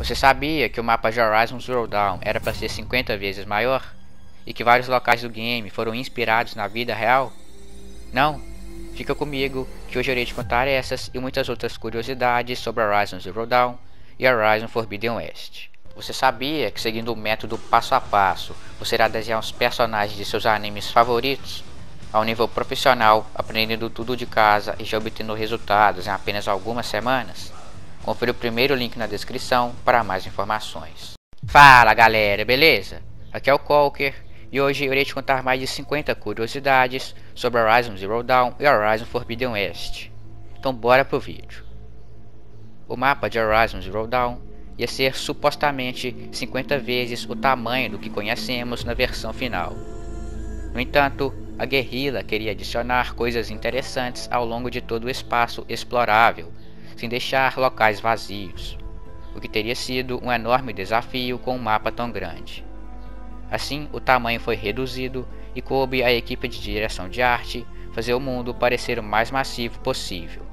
Você sabia que o mapa de Horizon Zero Dawn era para ser 50 vezes maior? E que vários locais do game foram inspirados na vida real? Não? Fica comigo que hoje eu irei te contar essas e muitas outras curiosidades sobre Horizon Zero Dawn e Horizon Forbidden West. Você sabia que, seguindo o método passo a passo, você irá desenhar os personagens de seus animes favoritos? Ao nível profissional, aprendendo tudo de casa e já obtendo resultados em apenas algumas semanas? Confira o primeiro link na descrição para mais informações. Fala galera, beleza? Aqui é o Colker e hoje eu irei te contar mais de 50 curiosidades sobre Horizon Zero Dawn e Horizon Forbidden West. Então bora pro vídeo. O mapa de Horizon Zero Dawn ia ser supostamente 50 vezes o tamanho do que conhecemos na versão final. No entanto, a Guerrilla queria adicionar coisas interessantes ao longo de todo o espaço explorável, sem deixar locais vazios, o que teria sido um enorme desafio com um mapa tão grande. Assim, o tamanho foi reduzido e coube à equipe de direção de arte fazer o mundo parecer o mais massivo possível.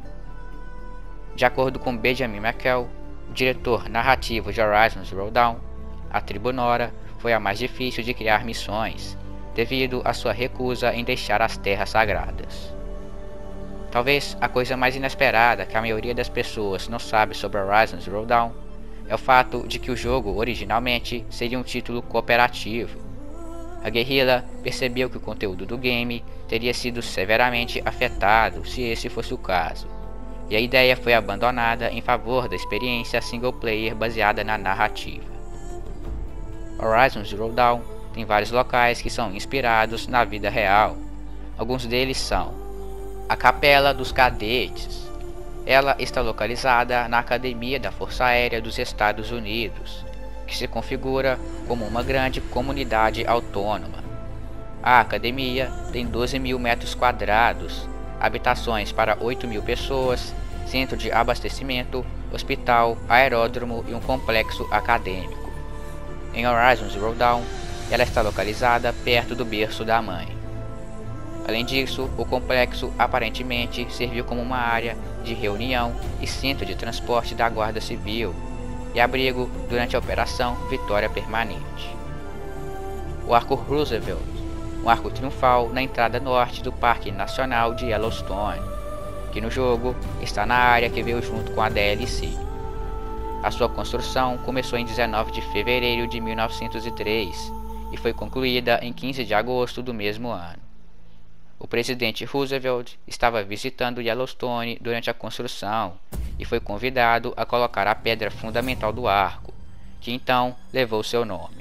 De acordo com Benjamin McKell, o diretor narrativo de Horizon Zero Dawn, a tribo Nora foi a mais difícil de criar missões, devido à sua recusa em deixar as terras sagradas. Talvez a coisa mais inesperada que a maioria das pessoas não sabe sobre Horizon Zero Dawn é o fato de que o jogo originalmente seria um título cooperativo. A Guerrilla percebeu que o conteúdo do game teria sido severamente afetado se esse fosse o caso, e a ideia foi abandonada em favor da experiência single player baseada na narrativa. Horizon Zero Dawn tem vários locais que são inspirados na vida real. Alguns deles são a Capela dos Cadetes. Ela está localizada na Academia da Força Aérea dos Estados Unidos, que se configura como uma grande comunidade autônoma. A academia tem 12.000 metros quadrados, habitações para 8.000 pessoas, centro de abastecimento, hospital, aeródromo e um complexo acadêmico. Em Horizon Zero Dawn, ela está localizada perto do berço da mãe. Além disso, o complexo aparentemente serviu como uma área de reunião e centro de transporte da Guarda Civil e abrigo durante a Operação Vitória Permanente. O Arco Roosevelt, um arco triunfal na entrada norte do Parque Nacional de Yellowstone, que no jogo está na área que veio junto com a DLC. A sua construção começou em 19 de fevereiro de 1903 e foi concluída em 15 de agosto do mesmo ano. O presidente Roosevelt estava visitando Yellowstone durante a construção e foi convidado a colocar a pedra fundamental do arco, que então levou seu nome.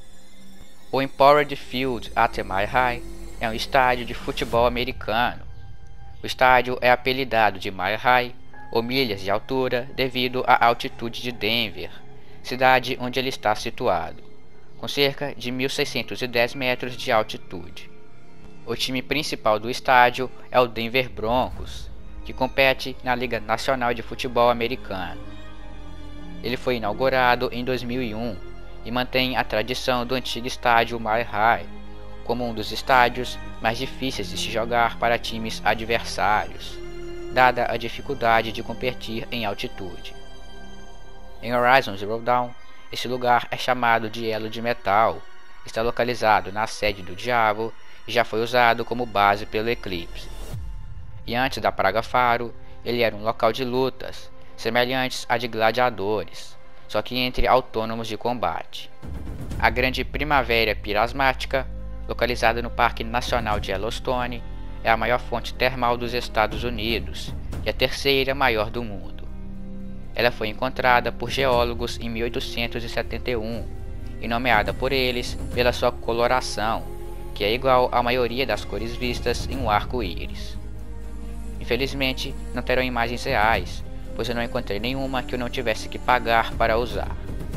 O Empowered Field at Mile High é um estádio de futebol americano. O estádio é apelidado de Mile High, ou milhas de altura, devido à altitude de Denver, cidade onde ele está situado, com cerca de 1.610 metros de altitude. O time principal do estádio é o Denver Broncos, que compete na Liga Nacional de Futebol Americano. Ele foi inaugurado em 2001 e mantém a tradição do antigo estádio Mile High, como um dos estádios mais difíceis de se jogar para times adversários, dada a dificuldade de competir em altitude. Em Horizon Zero Dawn, esse lugar é chamado de Elo de Metal, está localizado na sede do Diabo e já foi usado como base pelo Eclipse. E antes da Praga Faro, ele era um local de lutas, semelhantes a de gladiadores, só que entre autônomos de combate. A Grande Primavera Pirasmática, localizada no Parque Nacional de Yellowstone, é a maior fonte termal dos Estados Unidos e a terceira maior do mundo. Ela foi encontrada por geólogos em 1871 e nomeada por eles pela sua coloração, que é igual à maioria das cores vistas em um arco-íris. Infelizmente, não terão imagens reais, pois eu não encontrei nenhuma que eu não tivesse que pagar para usar.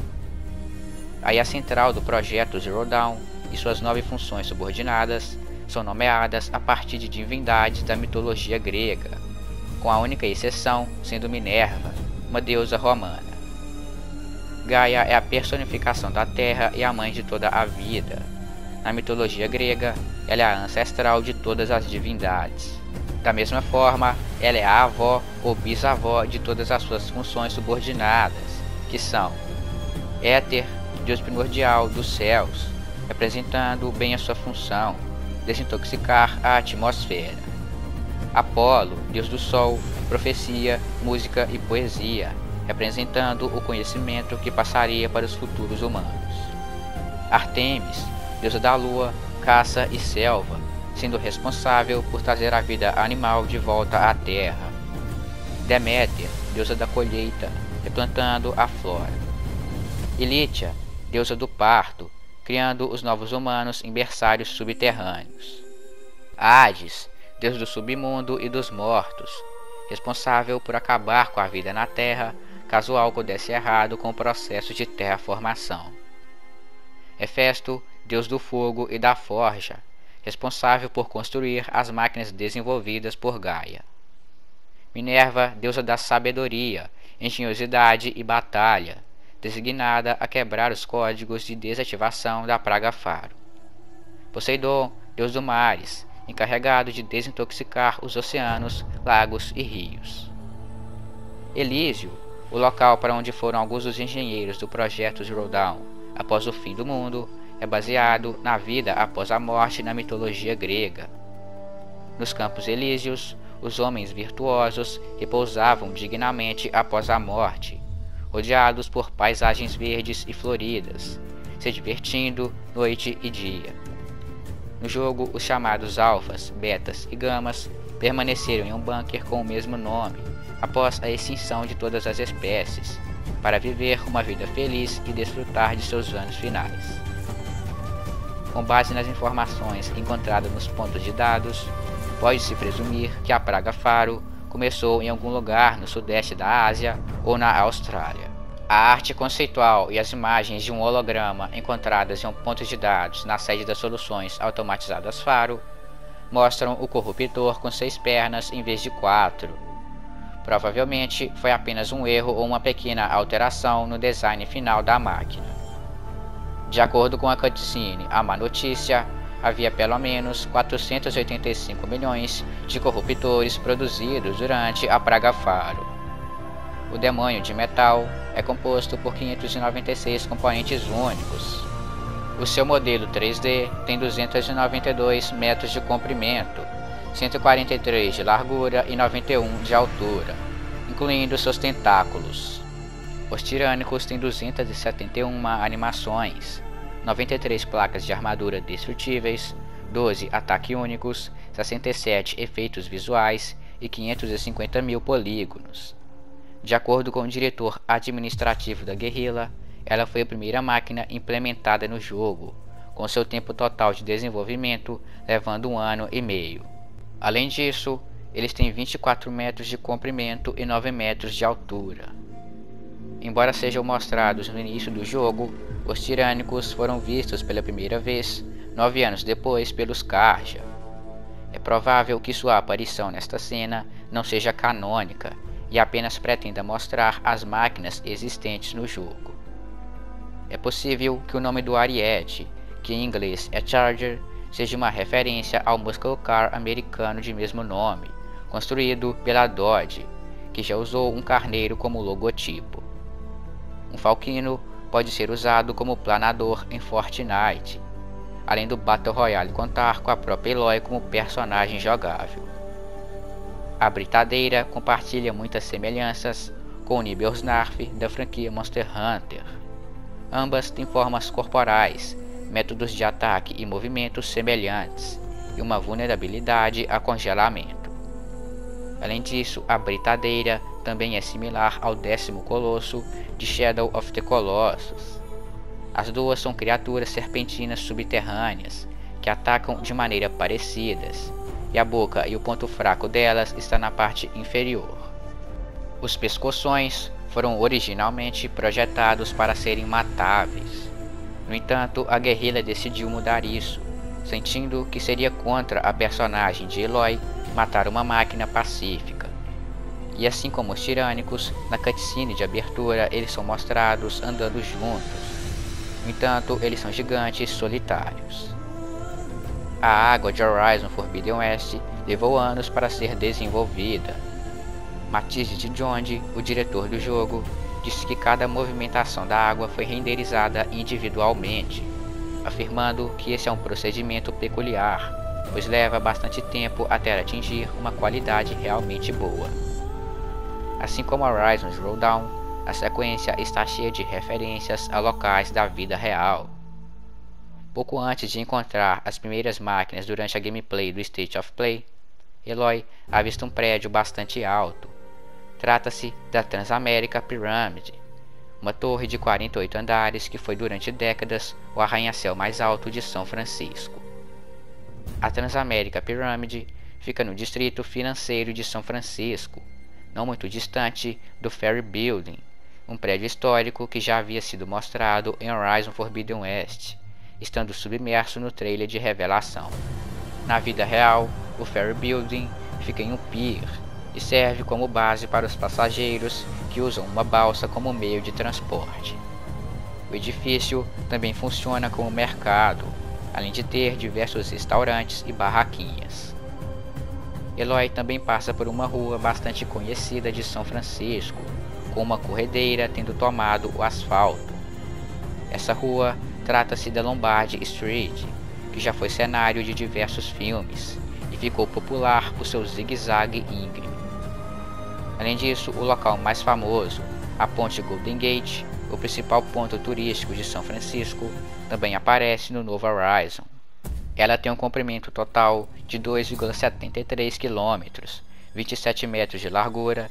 A IA central do projeto Zero Dawn e suas 9 funções subordinadas são nomeadas a partir de divindades da mitologia grega, com a única exceção sendo Minerva, uma deusa romana. Gaia é a personificação da terra e a mãe de toda a vida. Na mitologia grega, ela é a ancestral de todas as divindades. Da mesma forma, ela é a avó ou bisavó de todas as suas funções subordinadas, que são Éter, deus primordial dos céus, representando bem a sua função, desintoxicar a atmosfera. Apolo, deus do sol, profecia, música e poesia, representando o conhecimento que passaria para os futuros humanos. Artemis, deusa da lua, caça e selva, sendo responsável por trazer a vida animal de volta à terra. Deméter, deusa da colheita, replantando a flora. Ilítia, deusa do parto, criando os novos humanos em berçários subterrâneos. Hades, deus do submundo e dos mortos, responsável por acabar com a vida na terra caso algo desse errado com o processo de terraformação. Hefesto, deus do fogo e da forja, responsável por construir as máquinas desenvolvidas por Gaia. Minerva, deusa da sabedoria, engenhosidade e batalha, designada a quebrar os códigos de desativação da praga Faro. Poseidon, deus do mares, encarregado de desintoxicar os oceanos, lagos e rios. Elísio, o local para onde foram alguns dos engenheiros do projeto Zero Dawn após o fim do mundo, é baseado na vida após a morte na mitologia grega. Nos Campos Elíseos, os homens virtuosos repousavam dignamente após a morte, rodeados por paisagens verdes e floridas, se divertindo noite e dia. No jogo, os chamados alfas, betas e gamas permaneceram em um bunker com o mesmo nome, após a extinção de todas as espécies, para viver uma vida feliz e desfrutar de seus anos finais. Com base nas informações encontradas nos pontos de dados, pode-se presumir que a praga Faro começou em algum lugar no sudeste da Ásia ou na Austrália. A arte conceitual e as imagens de um holograma encontradas em um ponto de dados na sede das soluções automatizadas Faro mostram o corruptor com 6 pernas em vez de 4. Provavelmente foi apenas um erro ou uma pequena alteração no design final da máquina. De acordo com a cutscene, a má notícia, havia pelo menos 485 milhões de corruptores produzidos durante a praga Faro. O demônio de metal é composto por 596 componentes únicos. O seu modelo 3D tem 292 metros de comprimento, 143 de largura e 91 de altura, incluindo seus tentáculos. Os tirânicos têm 271 animações, 93 placas de armadura destrutíveis, 12 ataques únicos, 67 efeitos visuais e 550 mil polígonos. De acordo com o diretor administrativo da Guerrilla, ela foi a primeira máquina implementada no jogo, com seu tempo total de desenvolvimento levando 1 ano e meio. Além disso, eles têm 24 metros de comprimento e 9 metros de altura. Embora sejam mostrados no início do jogo, os tirânicos foram vistos pela primeira vez 9 anos depois pelos Karja. É provável que sua aparição nesta cena não seja canônica e apenas pretenda mostrar as máquinas existentes no jogo. É possível que o nome do Ariete, que em inglês é Charger, seja uma referência ao muscle car americano de mesmo nome, construído pela Dodge, que já usou um carneiro como logotipo. Um Falcino pode ser usado como planador em Fortnite, além do Battle Royale contar com a própria Eloy como personagem jogável. A Britadeira compartilha muitas semelhanças com o Nibelsnarf da franquia Monster Hunter. Ambas têm formas corporais, métodos de ataque e movimentos semelhantes, e uma vulnerabilidade a congelamento. Além disso, a Britadeira também é similar ao 10º Colosso de Shadow of the Colossus. As duas são criaturas serpentinas subterrâneas, que atacam de maneira parecidas, e a boca e o ponto fraco delas está na parte inferior. Os pescoções foram originalmente projetados para serem matáveis. No entanto, a Guerrilla decidiu mudar isso, sentindo que seria contra a personagem de Eloy matar uma máquina pacífica. E assim como os tirânicos, na cutscene de abertura eles são mostrados andando juntos. No entanto, eles são gigantes solitários. A água de Horizon Forbidden West levou anos para ser desenvolvida. Mathis de Jonge, o diretor do jogo, disse que cada movimentação da água foi renderizada individualmente, afirmando que esse é um procedimento peculiar, pois leva bastante tempo até atingir uma qualidade realmente boa. Assim como Horizon Zero Dawn, a sequência está cheia de referências a locais da vida real. Pouco antes de encontrar as primeiras máquinas durante a gameplay do State of Play, Eloy avista um prédio bastante alto. Trata-se da Transamerica Pyramid, uma torre de 48 andares que foi durante décadas o arranha-céu mais alto de São Francisco. A Transamerica Pyramid fica no distrito financeiro de São Francisco, não muito distante do Ferry Building, um prédio histórico que já havia sido mostrado em Horizon Forbidden West, estando submerso no trailer de revelação. Na vida real, o Ferry Building fica em um pier e serve como base para os passageiros que usam uma balsa como meio de transporte. O edifício também funciona como mercado, além de ter diversos restaurantes e barraquinhas. Eloy também passa por uma rua bastante conhecida de São Francisco, com uma corredeira tendo tomado o asfalto. Essa rua trata-se da Lombard Street, que já foi cenário de diversos filmes e ficou popular por seu zigue-zague íngreme. Além disso, o local mais famoso, a Ponte Golden Gate, o principal ponto turístico de São Francisco, também aparece no novo Horizon. Ela tem um comprimento total de 2,73 km, 27 metros de largura,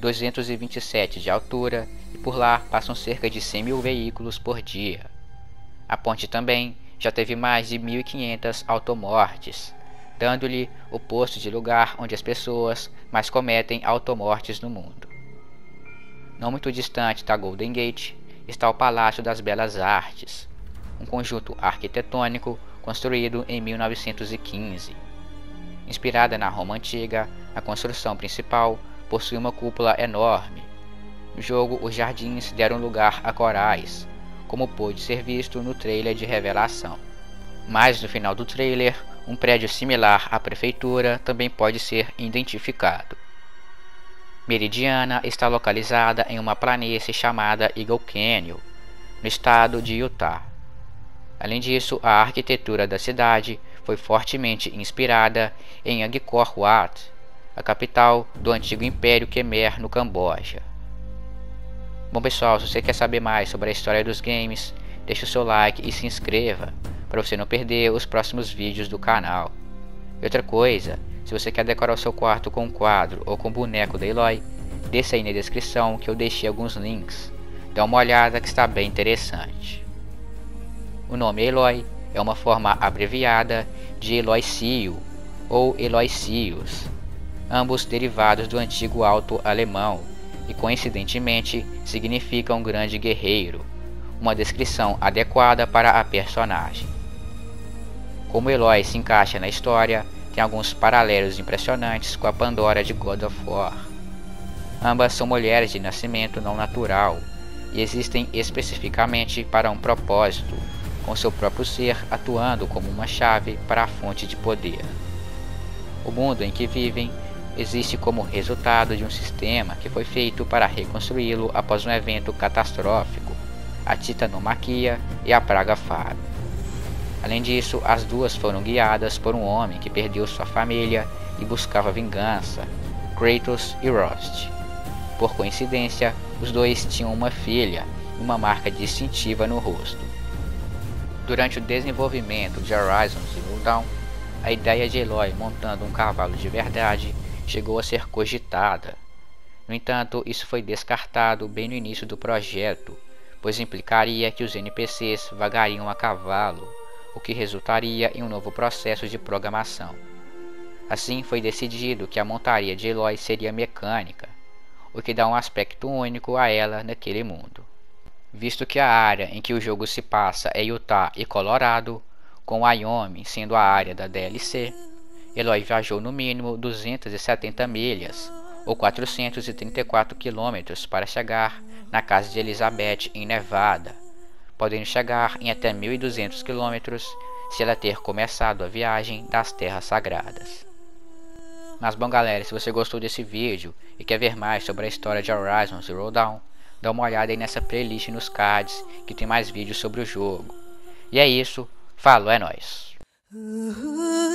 227 de altura e por lá passam cerca de 100 mil veículos por dia. A ponte também já teve mais de 1.500 automortes, dando-lhe o posto de lugar onde as pessoas mais cometem automortes no mundo. Não muito distante da Golden Gate está o Palácio das Belas Artes, um conjunto arquitetônico construído em 1915. Inspirada na Roma antiga, a construção principal possui uma cúpula enorme. No jogo, os jardins deram lugar a corais, como pôde ser visto no trailer de revelação. Mas no final do trailer, um prédio similar à prefeitura também pode ser identificado. Meridiana está localizada em uma planície chamada Eagle Canyon, no estado de Utah. Além disso, a arquitetura da cidade foi fortemente inspirada em Angkor Wat, a capital do antigo Império Khmer no Camboja. Bom pessoal, se você quer saber mais sobre a história dos games, deixe o seu like e se inscreva, para você não perder os próximos vídeos do canal. E outra coisa, se você quer decorar o seu quarto com um quadro ou com um boneco da Eloy, desça aí na descrição que eu deixei alguns links. Dá uma olhada que está bem interessante. O nome Eloy é uma forma abreviada de Eloy-Cio ou Eloy-Cius, ambos derivados do antigo alto alemão e coincidentemente significam grande guerreiro, uma descrição adequada para a personagem. Como Eloy se encaixa na história, tem alguns paralelos impressionantes com a Pandora de God of War. Ambas são mulheres de nascimento não natural e existem especificamente para um propósito, com seu próprio ser atuando como uma chave para a fonte de poder. O mundo em que vivem existe como resultado de um sistema que foi feito para reconstruí-lo após um evento catastrófico, a titanomaquia e a praga faro. Além disso, as duas foram guiadas por um homem que perdeu sua família e buscava vingança, Kratos e Rost. Por coincidência, os dois tinham uma filha e uma marca distintiva no rosto. Durante o desenvolvimento de Horizon Zero Dawn, a ideia de Eloy montando um cavalo de verdade chegou a ser cogitada. No entanto, isso foi descartado bem no início do projeto, pois implicaria que os NPCs vagariam a cavalo, o que resultaria em um novo processo de programação. Assim, foi decidido que a montaria de Eloy seria mecânica, o que dá um aspecto único a ela naquele mundo. Visto que a área em que o jogo se passa é Utah e Colorado, com Wyoming sendo a área da DLC, Eloy viajou no mínimo 270 milhas, ou 434 km para chegar na casa de Elizabeth em Nevada, podendo chegar em até 1.200 km se ela ter começado a viagem das Terras Sagradas. Mas bom galera, se você gostou desse vídeo e quer ver mais sobre a história de Horizon Zero Dawn, dá uma olhada aí nessa playlist nos cards, que tem mais vídeos sobre o jogo. E é isso, falou, é nóis.